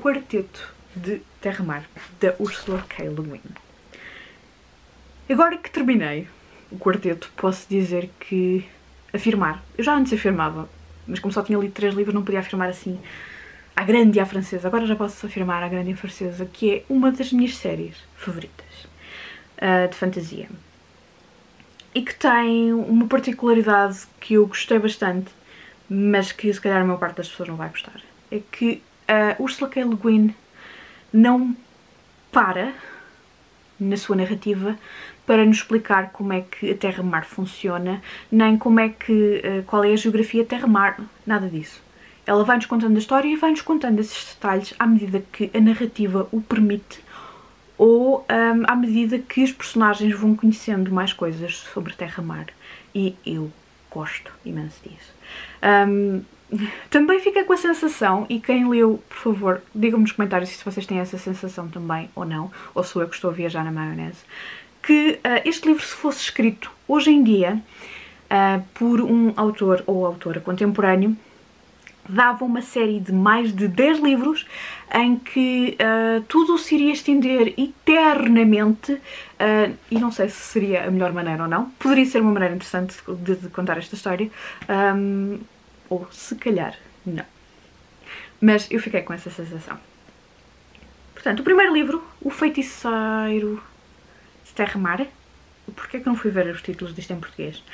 Quarteto de Terra-Mar, da Ursula K. Le Guin. Agora que terminei o quarteto, posso dizer que afirmar, eu já antes afirmava, mas como só tinha lido 3 livros não podia afirmar assim à grande e à francesa. Agora já posso afirmar à grande e à francesa que é uma das minhas séries favoritas de fantasia. E que tem uma particularidade que eu gostei bastante, mas que se calhar a maior parte das pessoas não vai gostar. É que a Ursula K. Le Guin não para na sua narrativa para nos explicar como é que a Terra-Mar funciona, nem como é que, qual é a geografia Terra-Mar, nada disso. Ela vai-nos contando a história e vai-nos contando esses detalhes à medida que a narrativa o permite ou à medida que os personagens vão conhecendo mais coisas sobre Terra-Mar. E eu gosto imenso disso. Também fica com a sensação, e quem leu, por favor, digam-me nos comentários se vocês têm essa sensação também ou não, ou sou eu que estou a viajar na maionese, que este livro, se fosse escrito hoje em dia por um autor ou autora contemporâneo, dava uma série de mais de 10 livros em que tudo se iria estender eternamente e não sei se seria a melhor maneira ou não. Poderia ser uma maneira interessante de contar esta história, ou se calhar não. Mas eu fiquei com essa sensação. Portanto, o primeiro livro, O Feiticeiro de Terra-Mar. Porquê é que eu não fui ver os títulos disto em português?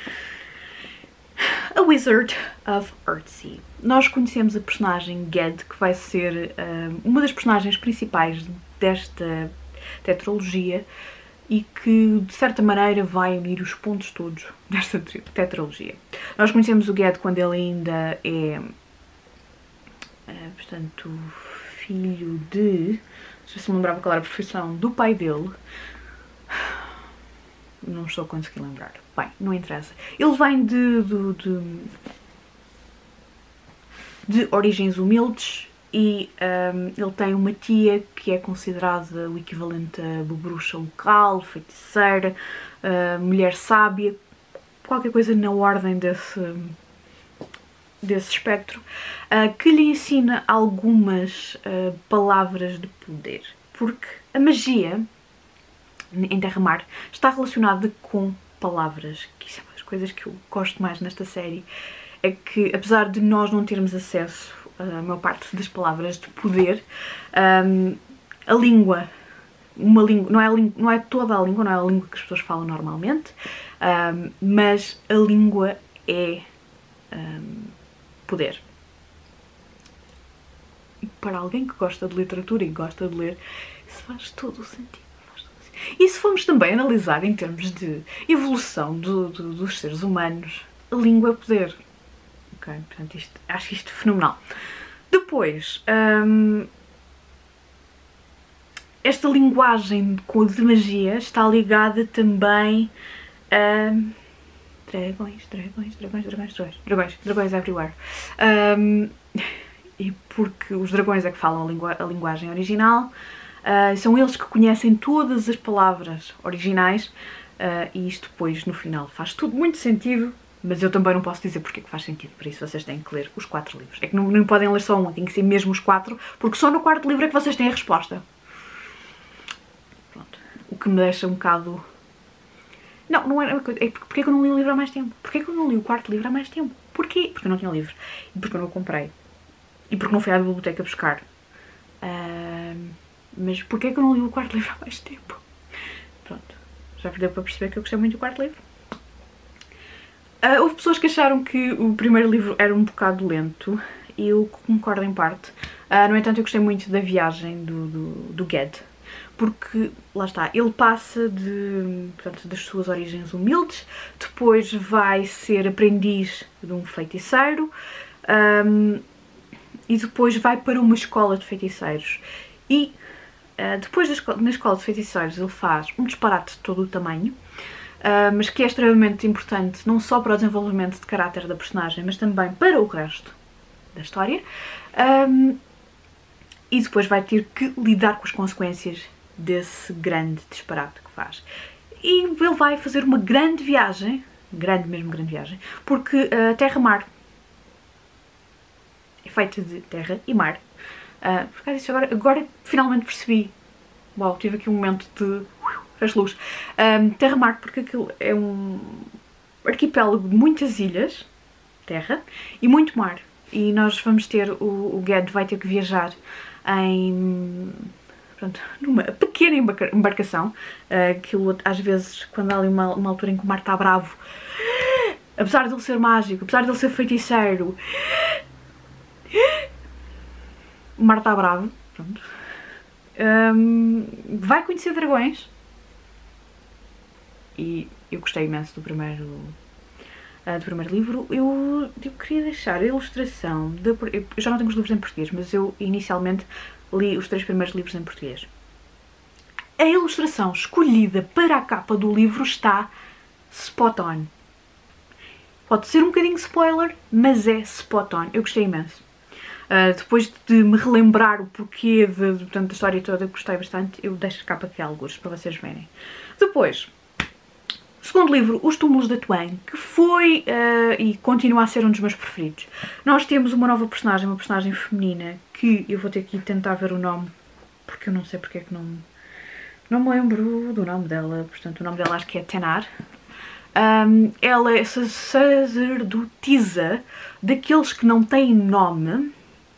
A Wizard of Earthsea. Nós conhecemos a personagem Ged, que vai ser uma das personagens principais desta tetralogia e que, de certa maneira, vai unir os pontos todos desta tetralogia. Nós conhecemos o Ged quando ele ainda é, portanto, filho de... Não sei se me lembrava qual era a profissão do pai dele. Não estou a conseguir lembrar. Bem, não interessa. Ele vem de origens humildes e ele tem uma tia que é considerada o equivalente a bruxa local, feiticeira, mulher sábia, qualquer coisa na ordem desse espectro, que lhe ensina algumas palavras de poder. Porque a magia em Terra-Mar está relacionada com palavras, que isso é uma das coisas que eu gosto mais nesta série, é que apesar de nós não termos acesso a maior parte das palavras de poder, a língua, não é toda a língua, não é a língua que as pessoas falam normalmente, mas a língua é poder. E para alguém que gosta de literatura e gosta de ler, isso faz todo o sentido. E se formos também analisar em termos de evolução dos seres humanos, a língua é poder. Ok, portanto, acho isto fenomenal. Depois, esta linguagem de magia está ligada também a dragões everywhere. E porque os dragões é que falam a linguagem original. São eles que conhecem todas as palavras originais e isto depois no final faz tudo muito sentido, mas eu também não posso dizer porque é que faz sentido, por isso vocês têm que ler os 4 livros. É que não podem ler só um, tem que ser mesmo os 4, porque só no 4º livro é que vocês têm a resposta. Pronto. O que me deixa um bocado... Não é uma coisa, é porque é que eu não li o livro há mais tempo? Porquê é que eu não li o 4º livro há mais tempo? Porquê? Porque eu não tinha livros, e porque eu não o comprei, e porque não fui à biblioteca buscar. Mas porquê é que eu não li o 4º livro há mais tempo? Pronto, já deu para perceber que eu gostei muito do 4º livro. Houve pessoas que acharam que o primeiro livro era um bocado lento, e eu concordo em parte. No entanto, eu gostei muito da viagem do Ged, porque, lá está, ele passa portanto, das suas origens humildes, depois vai ser aprendiz de um feiticeiro, e depois vai para uma escola de feiticeiros. E depois na escola de feiticeiros ele faz um disparate de todo o tamanho, mas que é extremamente importante não só para o desenvolvimento de caráter da personagem, mas também para o resto da história, e depois vai ter que lidar com as consequências desse grande disparate que faz. E ele vai fazer uma grande viagem, grande viagem, porque a Terra-Mar é feita de terra e mar, Por causa disso, agora finalmente percebi. Uau, tive aqui um momento de faz luz. Terra-mar, porque aquilo é um arquipélago de muitas ilhas, terra, e muito mar. E nós vamos ter, o Ged vai ter que viajar em, pronto, numa pequena embarcação. Aquilo, às vezes, quando há ali uma altura em que o mar está bravo, apesar de ele ser mágico, apesar de ele ser feiticeiro, o mar está bravo, pronto. Vai conhecer dragões. E eu gostei imenso do primeiro livro. Eu queria deixar a ilustração, eu já não tenho os livros em português, mas eu inicialmente li os 3 primeiros livros em português. A ilustração escolhida para a capa do livro está spot on. Pode ser um bocadinho spoiler, mas é spot on. Eu gostei imenso. Depois de me relembrar o porquê da história toda, eu gostei bastante. Eu deixo a capa aqui alguns para vocês verem. Depois, segundo livro, Os Túmulos da Tuan, que foi e continua a ser um dos meus preferidos. Nós temos uma nova personagem, uma personagem feminina, que eu vou ter que tentar ver o nome, porque eu não sei porque é que não me lembro do nome dela. Portanto, o nome dela acho que é Tenar. Ela é sacerdotisa daqueles que não têm nome,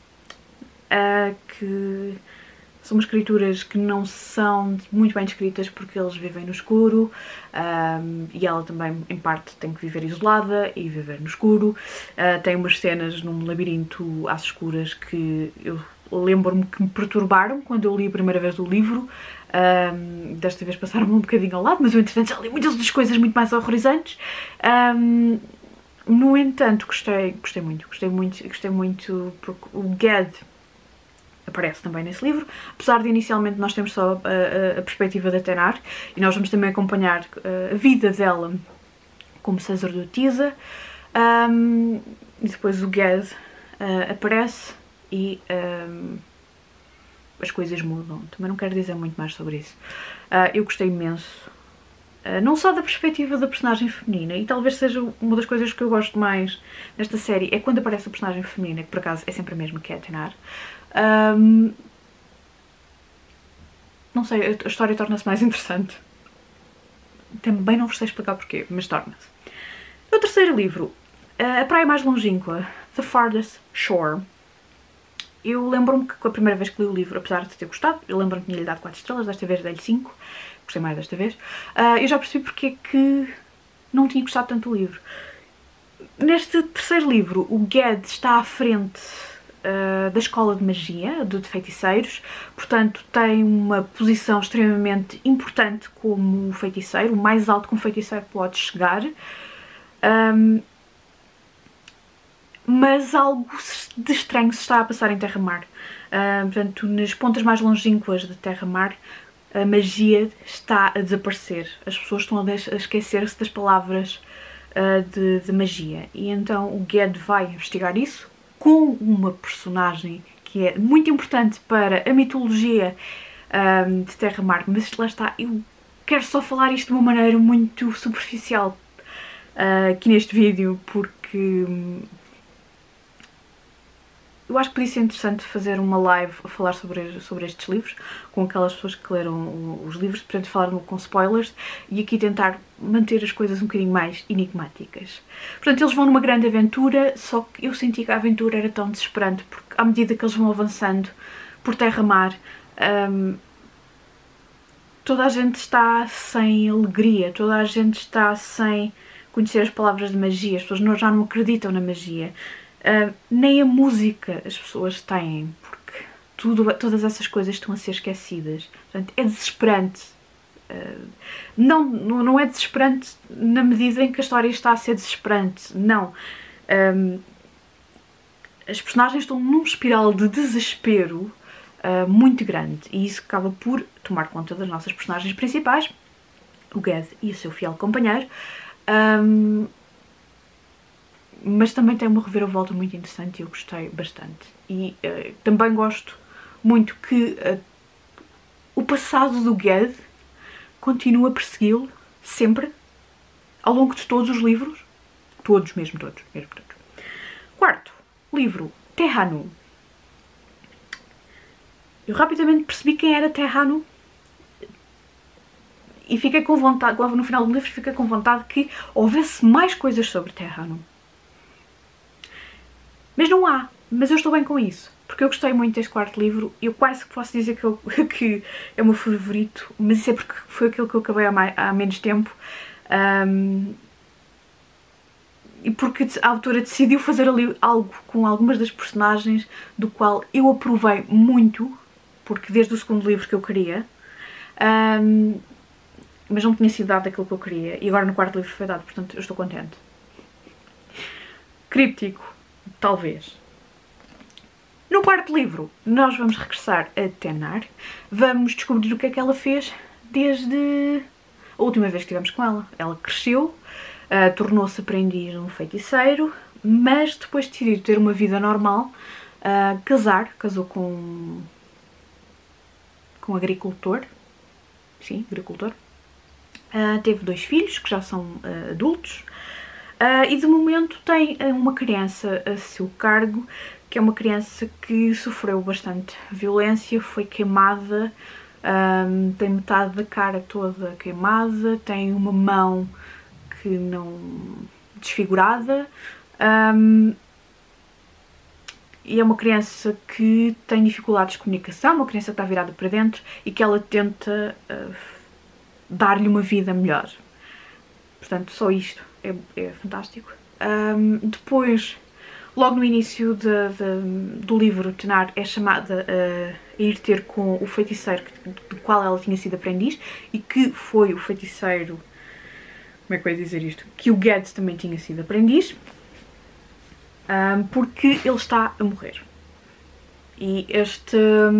que são umas criaturas que não são muito bem descritas porque eles vivem no escuro, e ela também, em parte, tem que viver isolada e viver no escuro. Tem umas cenas num labirinto às escuras que eu lembro-me que me perturbaram quando eu li a primeira vez o livro. Desta vez passaram-me um bocadinho ao lado, mas eu, entretanto, já li muitas outras coisas muito mais horrorizantes. No entanto, gostei muito porque o Ged aparece também nesse livro, apesar de inicialmente nós temos só a perspectiva da Tenar, e nós vamos também acompanhar a vida dela como sacerdotisa. E depois o Ged aparece e as coisas mudam. Também não quero dizer muito mais sobre isso. Eu gostei imenso, não só da perspectiva da personagem feminina, e talvez seja uma das coisas que eu gosto mais nesta série, é quando aparece a personagem feminina, que por acaso é sempre a mesma, que é a Tenar. Não sei, a história torna-se mais interessante. Também não vos sei explicar porquê, mas torna-se. No terceiro livro, A Praia Mais Longínqua, The Farthest Shore, eu lembro-me que a primeira vez que li o livro, apesar de ter gostado, eu lembro-me que tinha-lhe dado 4 estrelas, desta vez dei-lhe 5, gostei mais desta vez. Eu já percebi porque é que não tinha gostado tanto do livro. Neste terceiro livro, o Ged está à frente da escola de magia, de feiticeiros, portanto tem uma posição extremamente importante como feiticeiro, o mais alto que um feiticeiro pode chegar. Mas algo de estranho se está a passar em Terra-mar. Portanto, nas pontas mais longínquas de Terra-mar, a magia está a desaparecer. As pessoas estão a esquecer-se das palavras de magia. E então o Ged vai investigar isso com uma personagem que é muito importante para a mitologia de Terra-mar. Mas lá está, eu quero só falar isto de uma maneira muito superficial aqui neste vídeo, porque eu acho que podia ser interessante fazer uma live a falar sobre estes livros, com aquelas pessoas que leram os livros, portanto falar com spoilers, e aqui tentar manter as coisas um bocadinho mais enigmáticas. Portanto, eles vão numa grande aventura, só que eu senti que a aventura era tão desesperante, porque à medida que eles vão avançando por terra-mar, toda a gente está sem alegria, toda a gente está sem conhecer as palavras de magia, as pessoas já não acreditam na magia. Nem a música as pessoas têm, porque todas essas coisas estão a ser esquecidas. Portanto, é desesperante. Não é desesperante na medida em que a história está a ser desesperante, não. As personagens estão num espiral de desespero muito grande, e isso acaba por tomar conta das nossas personagens principais, o Ged e o seu fiel companheiro. Mas também tem uma reviravolta muito interessante e eu gostei bastante. E também gosto muito que o passado do Ged continua a persegui-lo sempre, ao longo de todos os livros. Todos, mesmo todos. Quarto livro, Tehanu. Eu rapidamente percebi quem era Terrano e fiquei com vontade, no final do livro, fiquei com vontade que houvesse mais coisas sobre Terrano. Mas não há, mas eu estou bem com isso, porque eu gostei muito deste quarto livro. Eu quase que posso dizer que é o meu favorito, mas isso é porque foi aquilo que eu acabei há menos tempo. E porque a autora decidiu fazer ali algo com algumas das personagens do qual eu aprovei muito, porque desde o segundo livro que eu queria, mas não tinha sido dado aquilo que eu queria, e agora no quarto livro foi dado, portanto eu estou contente. Críptico, talvez. No quarto livro nós vamos regressar a Tenar, vamos descobrir o que é que ela fez desde a última vez que estivemos com ela. Ela cresceu, tornou-se aprendiz de um feiticeiro, mas depois de decidir ter uma vida normal, casou com um agricultor, sim, agricultor, teve 2 filhos que já são adultos, e de momento tem uma criança a seu cargo, que é uma criança que sofreu bastante violência, foi queimada, tem metade da cara toda queimada, tem uma mão que não desfigurada, e é uma criança que tem dificuldades de comunicação, uma criança que está virada para dentro e que ela tenta dar-lhe uma vida melhor. Portanto, só isto é fantástico. Depois, logo no início do livro, Tenar é chamada a ir ter com o feiticeiro do qual ela tinha sido aprendiz e que foi o feiticeiro, como é que eu ia dizer isto? Que o Geddes também tinha sido aprendiz, porque ele está a morrer. E este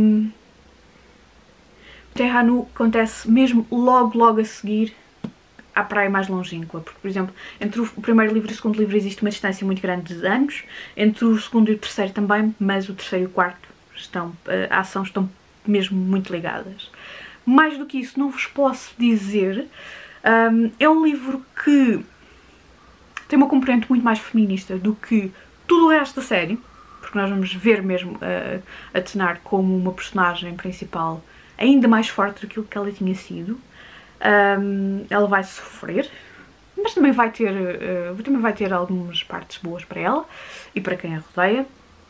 Terrano acontece mesmo logo a seguir à praia mais longínqua, porque, por exemplo, entre o primeiro livro e o segundo livro existe uma distância muito grande de anos, entre o segundo e o terceiro também, mas o terceiro e o quarto a ação estão mesmo muito ligadas. Mais do que isso não vos posso dizer. É um livro que tem uma componente muito mais feminista do que tudo o resto da série, porque nós vamos ver mesmo a Tenar como uma personagem principal ainda mais forte do que ela tinha sido. Ela vai sofrer, mas também vai ter algumas partes boas para ela e para quem a rodeia.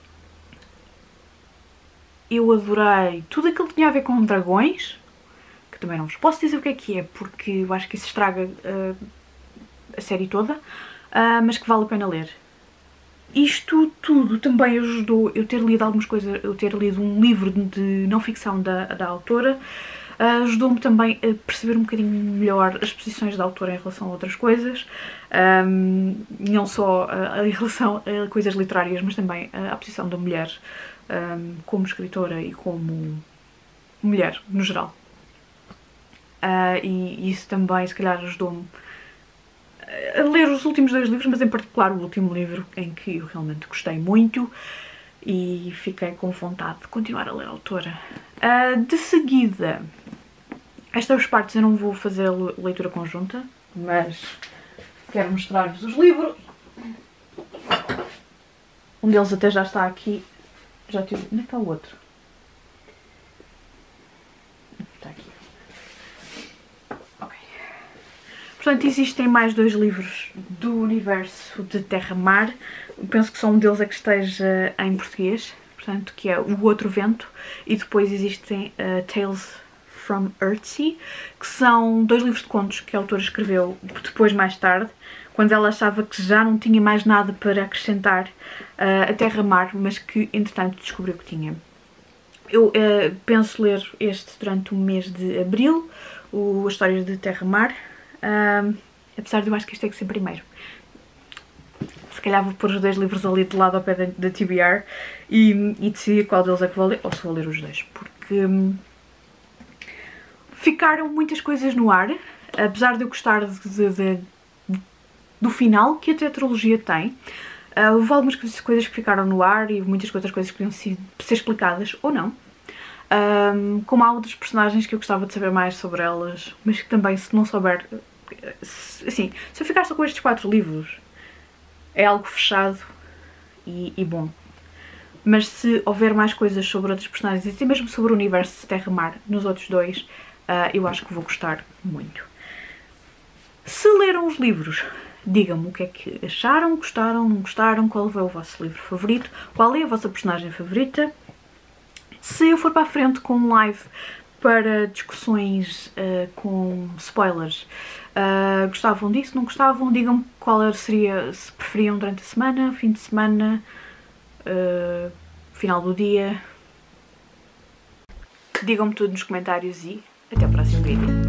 Eu adorei tudo aquilo que tinha a ver com dragões, que também não vos posso dizer o que é, porque eu acho que isso estraga a série toda, mas que vale a pena ler. Isto tudo também ajudou eu ter lido algumas coisas, eu ter lido um livro de não ficção da autora, ajudou-me também a perceber um bocadinho melhor as posições da autora em relação a outras coisas, não só em relação a coisas literárias, mas também a posição da mulher como escritora e como mulher no geral. E isso também, se calhar, ajudou-me a ler os últimos 2 livros, mas em particular o último livro, em que eu realmente gostei muito e fiquei com vontade de continuar a ler a autora. De seguida, estas partes eu não vou fazer leitura conjunta, mas quero mostrar-vos os livros. Um deles até já está aqui. Já tive... Onde está o outro? Está aqui. Ok. Portanto, existem mais 2 livros do universo de Terra-Mar. Penso que só um deles é que esteja em português, portanto, que é O Outro Vento. E depois existem Tales from Earthsea, que são 2 livros de contos que a autora escreveu depois, mais tarde, quando ela achava que já não tinha mais nada para acrescentar a Terra-Mar, mas que, entretanto, descobriu que tinha. Eu penso ler este durante o mês de abril, as histórias de Terra-Mar, apesar de eu acho que este tem que ser primeiro. Se calhar vou pôr os 2 livros ali de lado ao pé da TBR e decidir qual deles é que vou ler, ou se vou ler os 2, porque ficaram muitas coisas no ar, apesar de eu gostar do final que a tetralogia tem. Houve algumas coisas que ficaram no ar e muitas outras coisas que podiam ser explicadas ou não. Como há outros personagens que eu gostava de saber mais sobre elas, mas que também, se não souber... Assim, se eu ficar só com estes 4 livros, é algo fechado e bom. Mas se houver mais coisas sobre outras personagens e até mesmo sobre o universo de Terra-Mar nos outros dois, eu acho que vou gostar muito. Se leram os livros, digam-me o que é que acharam, gostaram, não gostaram, qual foi o vosso livro favorito, qual é a vossa personagem favorita. Se eu for para a frente com um live para discussões com spoilers, gostavam disso, não gostavam, digam-me qual seria, se preferiam durante a semana, fim de semana, final do dia. Digam-me tudo nos comentários e até o próximo vídeo.